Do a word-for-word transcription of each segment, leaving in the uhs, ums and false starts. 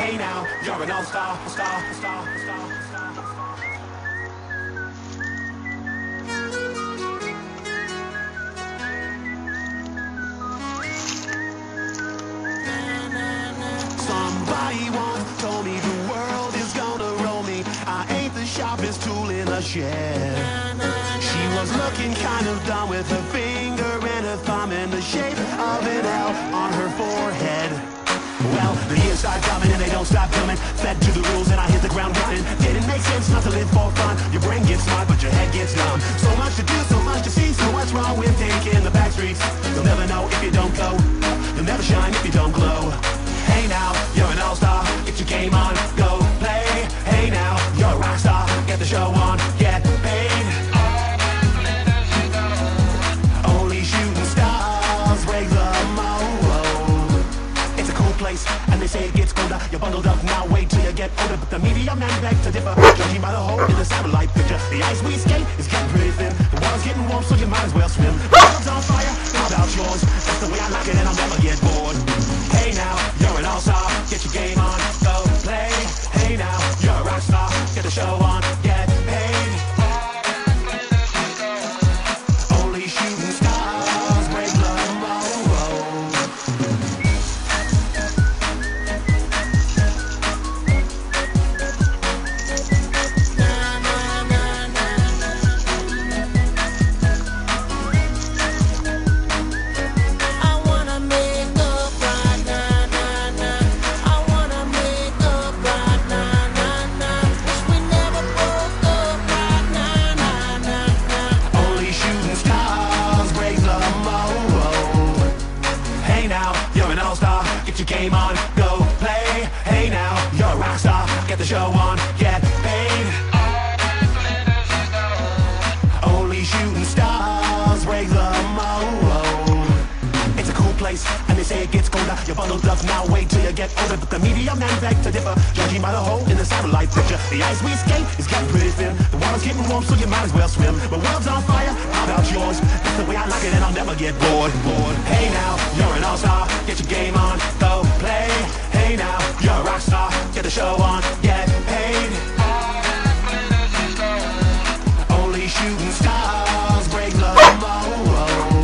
Hey now, you're an all-star, star, star, star, star, star. Somebody once told me the world is gonna roll me. I ain't the sharpest tool in the shed. She was looking kind of dumb with her finger and her thumb in the shape of an L on her forehead. Well, the years start coming and they don't stop coming. Fed to the rules and I hit the ground running. Didn't make sense not to live for fun. Your brain gets smart but your head gets dumb. So much to do, so much to see. So what's wrong with taking the back streets? You'll never know if you don't go. You'll never shine if you don't glow. Hey now, you're an all-star. Get your game on, go play. Hey now, you're a rock star. Get the show on, get paid. Only shooting stars break the mold. It's a cold place, and they say it gets colder. You're bundled up now, wait till you get older. But the media man beg to differ, judging by the hole in the satellite picture. The ice we skate is getting pretty thin. The water's getting warm, so you might as well swim. The world's on fire, how about yours? That's the way I like it, and I'll never get bored. Hey now, you're an all-star. Get your game on, go play. Hey now, you're a rock star. Get the show on, get paid. Only shooting stars break the mold. I wanna make up right now, nah, nah. I wanna make up right now, nah, nah. Wish we never broke up right now, nah, nah, nah. Only shooting stars break the mold. Hey now, you're an all-star. Get your game on, go play. Hey now, you're a rock star. Get the show on, get paid. Only shooting stars break the mold. It's a cool place, and they say it gets colder. You're bundled up now, wait till you get older. But the media man beg to differ, judging by the hole in the satellite picture. The ice we skate is getting pretty thin. The water's getting warm, so you might as well swim. The world's on fire, how about yours? That's the way I like it, and I'll never get bored. bored. Hey now, you're an all-star. Get your game on, go play. Hey now, you're a rock star. Get the show on, get paid. Only shooting stars break the mold.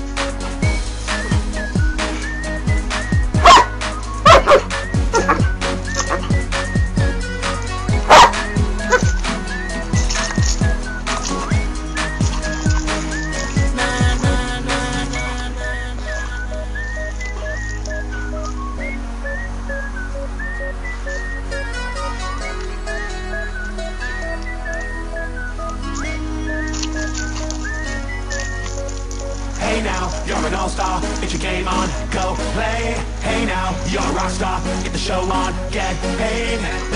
Nah, nah, nah, nah, nah, Hey now, you're an all-star. Get your game on, go play. Hey now, you're a rock star. Get the show on, get paid.